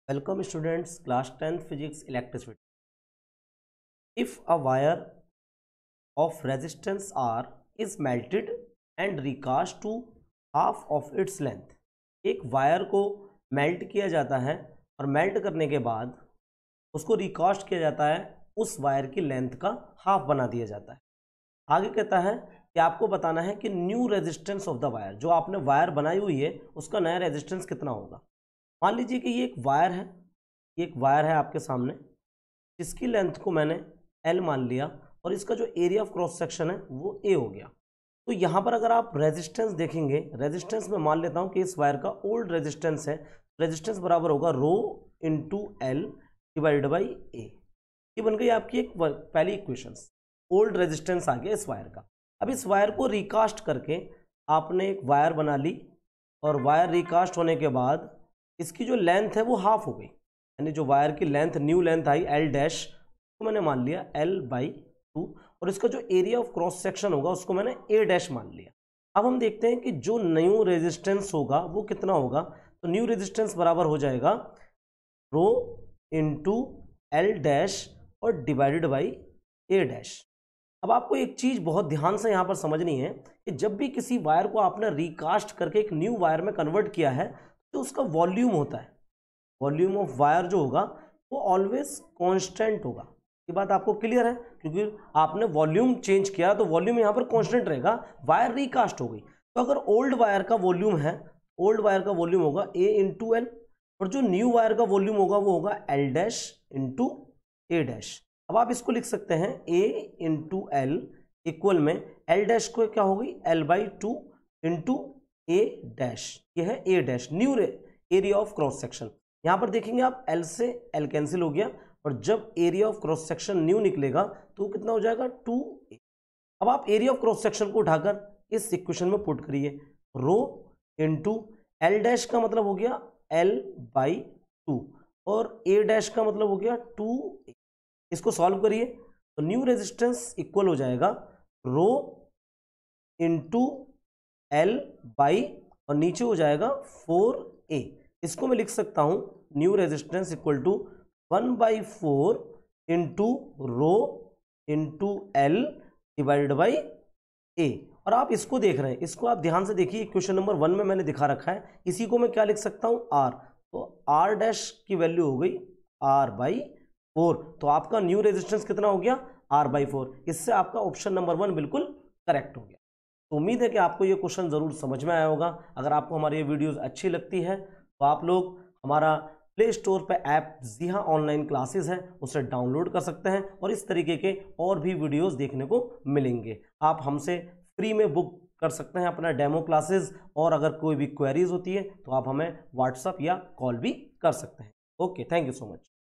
Welcome students, class 10th physics electricity. If a wire of resistance R is melted and recast to half of its length, एक wire को melt किया जाता है और melt करने के बाद उसको रिकास्ट किया जाता है, उस वायर की लेंथ का हाफ बना दिया जाता है। आगे कहता है कि आपको बताना है कि new resistance of the wire, जो आपने वायर बनाई हुई है उसका नया रेजिस्टेंस कितना होगा। मान लीजिए कि ये एक वायर है, ये एक वायर है आपके सामने, इसकी लेंथ को मैंने L मान लिया और इसका जो एरिया ऑफ क्रॉस सेक्शन है वो A हो गया। तो यहाँ पर अगर आप रेजिस्टेंस देखेंगे, रेजिस्टेंस में मान लेता हूँ कि इस वायर का ओल्ड रेजिस्टेंस है, रेजिस्टेंस बराबर होगा rho into L divided by A। ये बन गई आपकी एक पहली इक्वेशन। ओल्ड रेजिस्टेंस आ गया इस वायर का। अब इस वायर को रिकास्ट करके आपने एक वायर बना ली और वायर रिकास्ट होने के बाद इसकी जो लेंथ है वो हाफ हो गई, यानी जो वायर की लेंथ न्यू लेंथ आई L डैश, तो मैंने मान लिया L/2 और इसका जो एरिया ऑफ क्रॉस सेक्शन होगा उसको मैंने A डैश मान लिया। अब हम देखते हैं कि जो न्यू रेजिस्टेंस होगा वो कितना होगा। तो न्यू रेजिस्टेंस बराबर हो जाएगा रो इंटू L डैश और डिवाइडेड बाई A डैश। अब आपको एक चीज़ बहुत ध्यान से यहाँ पर समझनी है कि जब भी किसी वायर को आपने रिकास्ट करके एक न्यू वायर में कन्वर्ट किया है तो उसका वॉल्यूम होता है, वॉल्यूम ऑफ वायर जो होगा वो ऑलवेज कांस्टेंट होगा। ये बात आपको क्लियर है, क्योंकि आपने वॉल्यूम चेंज किया तो वॉल्यूम यहाँ पर कांस्टेंट रहेगा, वायर रिकास्ट हो गई। तो अगर ओल्ड वायर का वॉल्यूम है, ओल्ड वायर का वॉल्यूम होगा A इंटू एल और जो न्यू वायर का वॉल्यूम होगा वो होगा L dash into A dash. अब आप इसको लिख सकते हैं A इंटू एल इक्वल में L डैश को क्या हो गई L/2 इंटू A डैश, ये है A dash new area of cross section. यहाँ पर देखेंगे आप L से L कैंसिल हो गया और जब area of cross section new निकलेगा तो कितना हो जाएगा 2A। अब आप एरिया ऑफ क्रॉस सेक्शन को उठाकर इस इक्वेशन में पुट करिए, रो इंटू L डैश का मतलब हो गया L/2 और A डैश का मतलब हो गया 2A। इसको सॉल्व करिए तो न्यू रेजिस्टेंस इक्वल हो जाएगा रो इंटू L/, और नीचे हो जाएगा 4A। इसको मैं लिख सकता हूं new resistance equal to 1/4 into rho into L divided by A। और आप इसको देख रहे हैं, इसको आप ध्यान से देखिए, क्वेश्चन नंबर 1 में मैंने दिखा रखा है, इसी को मैं क्या लिख सकता हूं R। तो R डैश की वैल्यू हो गई R/4। तो आपका न्यू रेजिस्टेंस कितना हो गया R/4। इससे आपका ऑप्शन नंबर 1 बिल्कुल करेक्ट हो गया। तो उम्मीद है कि आपको ये क्वेश्चन ज़रूर समझ में आया होगा। अगर आपको हमारी ये वीडियोस अच्छी लगती है तो आप लोग हमारा प्ले स्टोर पे ऐप जी हाँ ऑनलाइन क्लासेस है उसे डाउनलोड कर सकते हैं और इस तरीके के और भी वीडियोस देखने को मिलेंगे। आप हमसे फ्री में बुक कर सकते हैं अपना डेमो क्लासेस, और अगर कोई भी क्वेरीज होती है तो आप हमें व्हाट्सएप या कॉल भी कर सकते हैं। Okay, thank you so much.